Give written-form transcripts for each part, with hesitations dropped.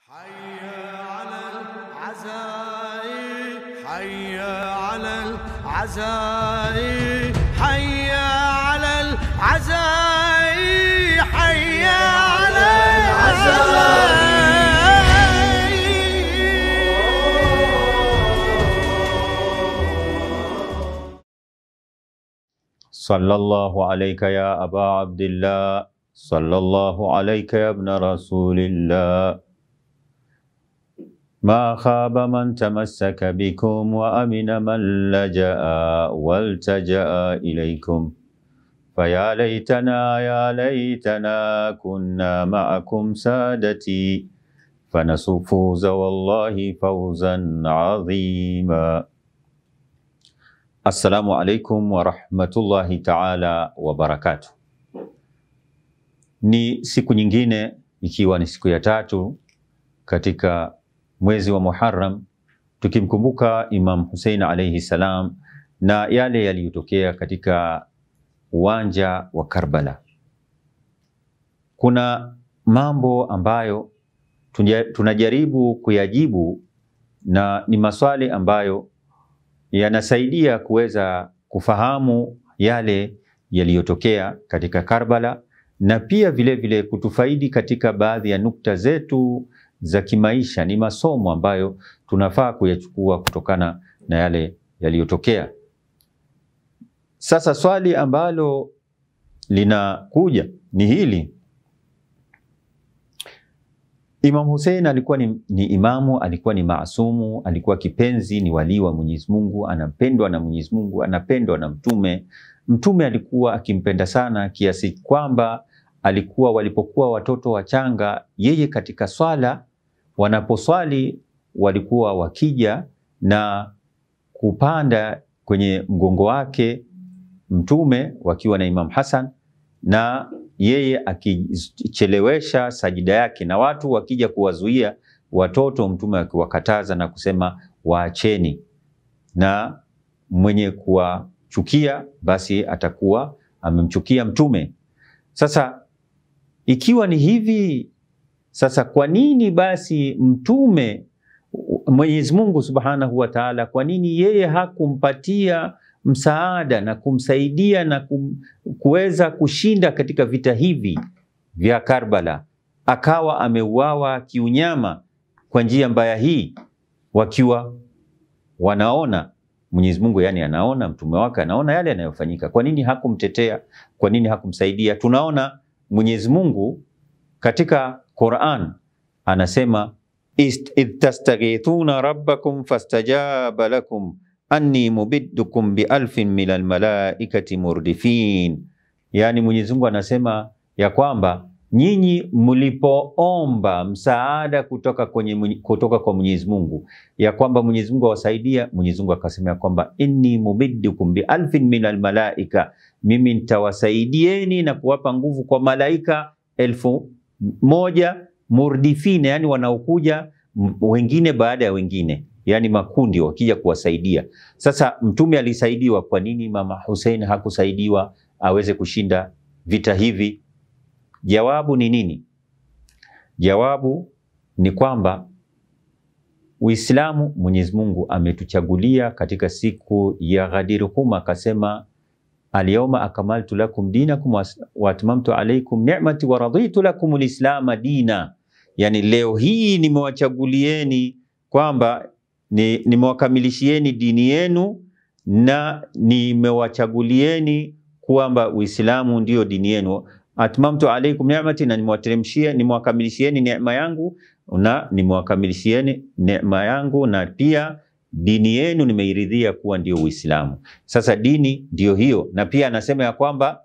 حي على العزاء حي على العزاء حي على العزاء حي على العزاء. صلى الله عليك يا أبا عبد الله صلى الله عليك يا ابن رسول الله ما خاب من تمسك بكم وأمن من لجأ والتجأ إليكم فيا ليتنا كنا معكم سادتي فنفوز والله فوزا عظيما. Assalamu alaikum wa rahmatullahi ta'ala wa barakatuh. Ni siku nyingine ikiwa ni siku ya tatu katika mwezi wa Muharram, tukimkumbuka Imam Hussein alayhi salam na yale yaliyotokea katika uwanja wa Karbala. Kuna mambo ambayo tunajaribu kuyajibu na ni maswali ambayo yanasaidia kuweza kufahamu yale yaliyotokea katika Karbala na pia vile vile kutufaidi katika baadhi ya nukta zetu za kimaisha. Ni masomo ambayo tunafaa kuyachukua kutokana na yale yaliyotokea. Sasa swali ambalo linakuja ni hili: Imam Hussein alikuwa ni imamu, alikuwa ni maasumu, alikuwa kipenzi, ni wali wa Mwenyezi Mungu, anapendwa na Mwenyezi Mungu, anapendwa na Mtume. Mtume alikuwa akimpenda sana kiasi kwamba alikuwa walipokuwa watoto wachanga, yeye katika swala wanaposwali walikuwa wakija na kupanda kwenye mgongo wake Mtume wakiwa na Imam Hassan, na yeye akichelewesha sajida yake, na watu wakija kuwazuia watoto Mtume akiwakataza na kusema waacheni, na mwenye kuwachukia basi atakuwa amemchukia Mtume. Sasa ikiwa ni hivi, sasa kwa nini basi Mtume Mwenyezi Mungu Subhanahu wa Ta'ala, kwa nini yeye hakumpatia msaada na kumsaidia na kuweza kushinda katika vita hivi vya Karbala, akawa ameuawa kiunyama kwa njia mbaya hii, wakiwa wanaona Mwenyezi Mungu, yani anaona, Mtume wake anaona yale yanayofanyika? Kwa nini hakumtetea? Kwa nini hakumsaidia? Tunaona Mwenyezi Mungu katika Qur'an anasema idh tastaghithuna rabbakum fastajaba lakum anni mubiddukum bi alfin minal malaikati murdifin. Yani Mwenyezi Mungu anasema ya kwamba nyinyi mlipoomba msaada kutoka kwa Mwenyezi Mungu, ya kwamba Mwenyezi Mungu awasaidia, Mwenyezi Mungu akasema ya kwamba inni mubiddukum bi alfin minal malaika, mimi nitawasaidieni na kuwapa nguvu kwa malaika 1000 murdifin, yani wanaokuja wengine baada ya wengine, yani makundi wakija kuwasaidia. Sasa Mtume alisaidiwa, kwa nini Mama Hussein hakusaidiwa aweze kushinda vita hivi? Jawabu ni nini? Jawabu ni kwamba Uislamu, Mwenyezi Mungu ametuchagulia katika siku ya Ghadir Hum, akasema al-yawma akmaltu lakum dinakum wa atmamtu alaykum ni'mati wa raditu lakum al-islam dina. Yani leo hii nimewachagulieni kwamba nimewakamilishieni dini yenu na nimewachagulieni kwamba Uislamu ndio dini yenu. Atmamtu alaykum ni'mati, na nimewakamilishieni neema yangu, na nimewakamilishieni neema yangu na pia dini yenu nimeiridhia kuwa ndio Uislamu. Sasa dini ndio hiyo, na pia anasema ya kwamba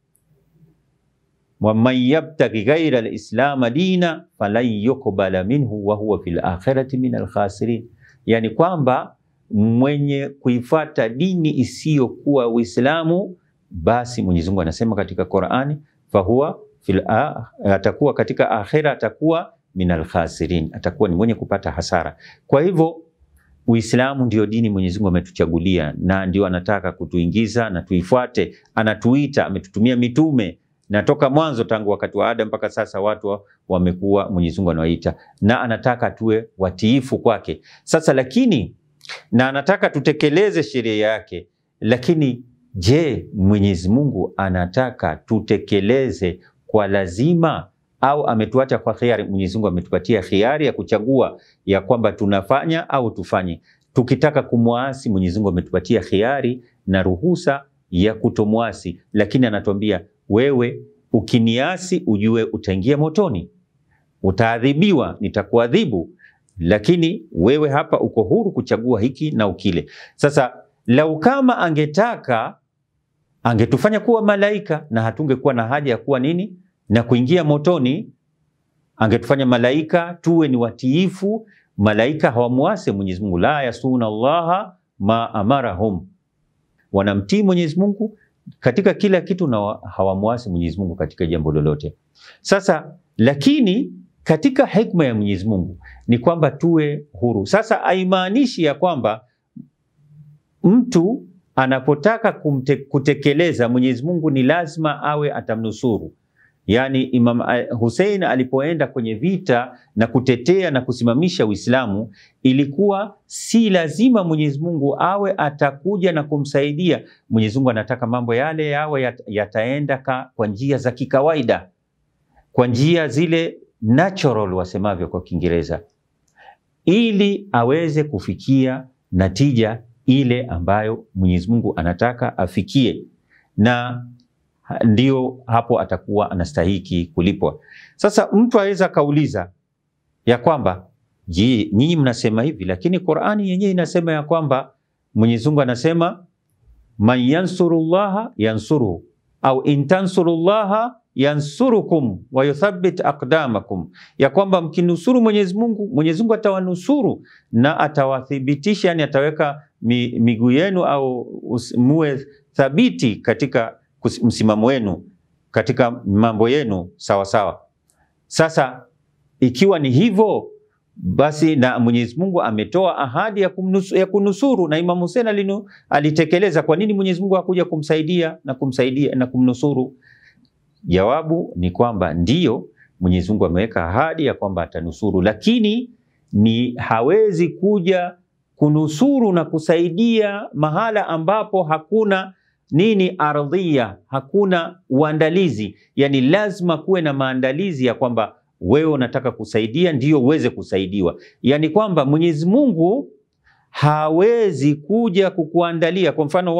wa man yabtaghi ghayra al-islam dina falan yuqbala minhu wa huwa fil akhirati minal khasirin. Yani kwamba mwenye kuifuata dini isiyokuwa Uislamu, basi Mwenyezi Mungu anasema katika Qur'ani fahuwa atakuwa katika akhira, atakuwa minal khasirin, atakuwa ni mwenye kupata hasara. Kwa hivyo Uislamu ndio dini Mwenyezi Mungu ametuchagulia na ndio anataka kutuingiza na tuifuate. Anatuita, ametutumia mitume na toka mwanzo tangu wakati wa Adam mpaka sasa watu wamekuwa Mwenyezi Mungu anawaita, na anataka tuwe watiifu kwake. Sasa lakini na anataka tutekeleze sheria yake, lakini je, Mwenyezi Mungu anataka tutekeleze kwa lazima au ametuacha kwa khiari? Mwenyezi Mungu ametupatia khiari ya kuchagua ya kwamba tunafanya au tufanye. Tukitaka kumwasi, Mwenyezi Mungu ametupatia khiari na ruhusa ya kutomwasi, lakini anatuambia wewe ukiniasi ujue utaingia motoni, utaadhibiwa, nitakuadhibu, lakini wewe hapa uko huru kuchagua hiki na ukile. Sasa lau kama angetaka angetufanya kuwa malaika na hatungekuwa na haja ya kuwa nini na kuingia motoni. Angetufanya malaika tuwe ni watiifu. Malaika hawamuasi Mwenyezi Mungu, la yasuna Allaha ma amarahum, wanamtii Mwenyezi Mungu katika kila kitu na hawamuasi Mwenyezi Mungu katika jambo lolote. Sasa lakini katika hikma ya Mwenyezi Mungu ni kwamba tuwe huru. Sasa haimaanishi ya kwamba mtu anapotaka kutekeleza Mwenyezi Mungu ni lazima awe atamnusuru. Yani Imam Hussein alipoenda kwenye vita na kutetea na kusimamisha Uislamu, ilikuwa si lazima Mwenyezi Mungu awe atakuja na kumsaidia. Mwenyezi Mungu anataka mambo yale yawe yataenda kwa njia za kikawaida, kwa njia zile natural wasemavyo kwa Kiingereza, ili aweze kufikia natija ile ambayo Mwenyezi Mungu anataka afikie, na ndio hapo atakuwa anastahiki kulipwa. Sasa mtu aweza kauliza ya kwamba je, nyinyi mnasema hivi, lakini Qur'ani yenyewe inasema ya kwamba Mwenyezi Mungu anasema man yansurullaha yansuruhu au intansurullaha yansurukum wa yuthabbit aqdamakum, ya kwamba mkinusuru Mwenyezi Mungu atawanusuru na atawathibitisha, yani ataweka miguu yenu au muwe thabiti katika msimamo wenu, katika mambo yenu sawa sawa. Sasa ikiwa ni hivyo, basi na Mwenyezi Mungu ametoa ahadi ya kunusuru, na Imam Hussein alitekeleza. Kwa nini Mwenyezi Mungu hakuja kumsaidia na kumnusuru? Jawabu ni kwamba ndiyo, Mwenyezi Mungu ameweka ahadi ya kwamba atanusuru, lakini ni hawezi kuja kunusuru na kusaidia mahala ambapo hakuna nini ardhia, hakuna uandalizi. Yani lazima kuwe na maandalizi ya kwamba wewe unataka kusaidia ndiyo uweze kusaidiwa. Yani kwamba Mwenyezi Mungu hawezi kuja kukuandalia. Kwa mfano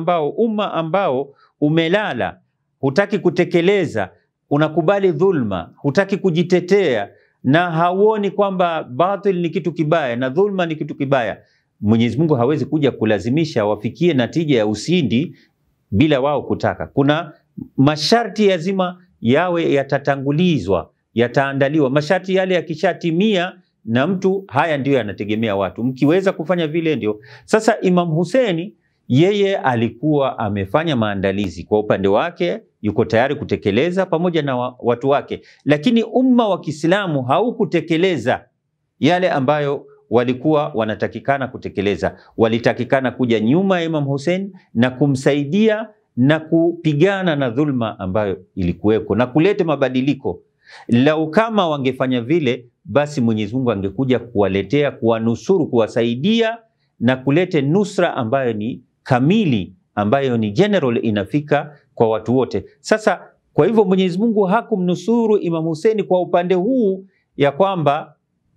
umma ambao umelala, hutaki kutekeleza, unakubali dhulma, hutaki kujitetea, na hauoni kwamba batil ni kitu kibaya na dhulma ni kitu kibaya, Mwenyezi Mungu hawezi kuja kulazimisha wafikie natija ya usindi bila wao kutaka. Kuna masharti lazima yawe yatatangulizwa, yataandaliwa. Masharti yale yakishatimia na mtu, haya ndio yanategemea watu, mkiweza kufanya vile ndio. Sasa Imam Hussein yeye alikuwa amefanya maandalizi kwa upande wake, yuko tayari kutekeleza pamoja na watu wake, lakini umma wa Kiislamu haukutekeleza yale ambayo walikuwa wanatakikana kutekeleza. Walitakikana kuja nyuma ya Imam Hussein na kumsaidia na kupigana na dhulma ambayo ilikuweko na kuleta mabadiliko. Lau kama wangefanya vile, basi Mwenyezi Mungu angekuja kuwaletea, kuwanusuru, kuwasaidia na kulete nusra ambayo ni kamili, ambayo ni general, inafika kwa watu wote. Sasa kwa hivyo Mwenyezi Mungu hakumnusuru Imam Hussein kwa upande huu, ya kwamba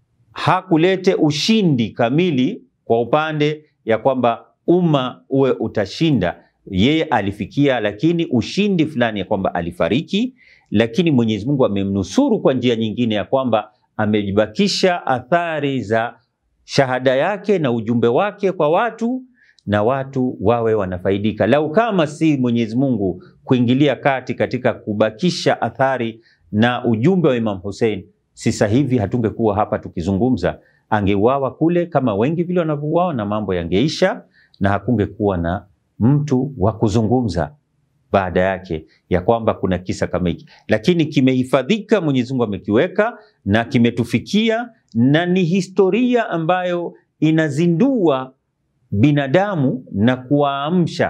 hakulete ushindi kamili kwa upande ya kwamba umma uwe utashinda. Yeye alifikia lakini ushindi fulani ya kwamba alifariki, lakini Mwenyezi Mungu amemnusuru kwa njia nyingine ya kwamba amejibakisha athari za shahada yake na ujumbe wake kwa watu, na watu wawe wanafaidika. Lau kama si Mwenyezi Mungu kuingilia kati katika kubakisha athari na ujumbe wa Imam Hussein, sasa hivi hatungekuwa hapa tukizungumza. Angeuawa kule kama wengi vile wanavyouawa na mambo yangeisha, na hakungekuwa na mtu wa kuzungumza baada yake ya kwamba kuna kisa kama hiki. Lakini kimehifadhika, Mwenyezi Mungu amekiweka na kimetufikia, na ni historia ambayo inazindua binadamu na kuwaamsha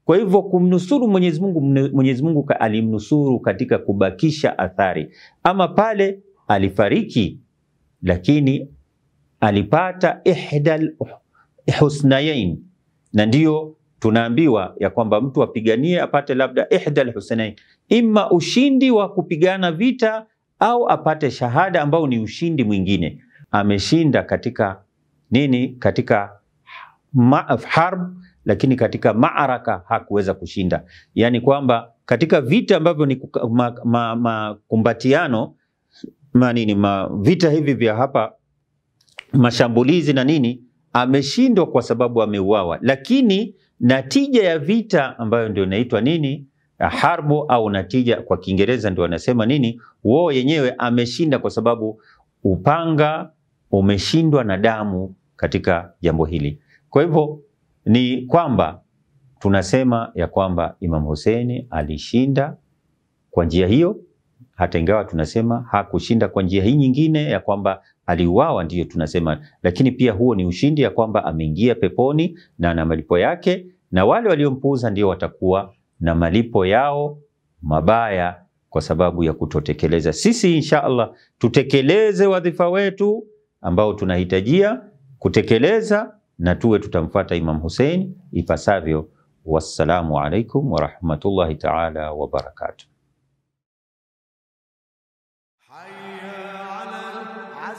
Kwa hivyo kumnusuru Mwenyezi Mungu alimnusuru katika kubakisha athari. Ama pale alifariki, lakini alipata ihdal husnayain, na ndio tunaambiwa ya kwamba mtu apiganie apate labda ihdal husnayain, imma ushindi wa kupigana vita au apate shahada ambao ni ushindi mwingine. Ameshinda katika nini? Katika harb, lakini katika maaraka hakuweza kushinda. Yani kwamba katika vita ambavyo ni makumbatiano vita hivi vya hapa, mashambulizi na nini, ameshindwa kwa sababu ameuawa. Lakini natija ya vita ambayo ndio inaitwa nini, harbu, au natija kwa Kiingereza ndio wanasema nini, wao yenyewe, ameshinda kwa sababu upanga umeshindwa na damu katika jambo hili. Kwa hivyo ni kwamba tunasema ya kwamba Imam Hussein alishinda kwa njia hiyo, hata ingawa tunasema hakushinda kwa njia hii nyingine ya kwamba aliuawa, ndiyo tunasema, lakini pia huo ni ushindi ya kwamba ameingia peponi na na malipo yake, na wale waliompuuza ndio watakuwa na malipo yao mabaya kwa sababu ya kutotekeleza. Sisi insha Allah tutekeleze wadhifa wetu ambao tunahitajia kutekeleza, na tuwe tutamfuata Imam Hussein ipasavyo. Wassalamu alaikum wa rahmatullahi ta'ala wa barakatuh.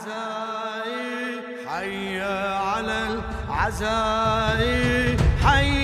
حي على العزاء حي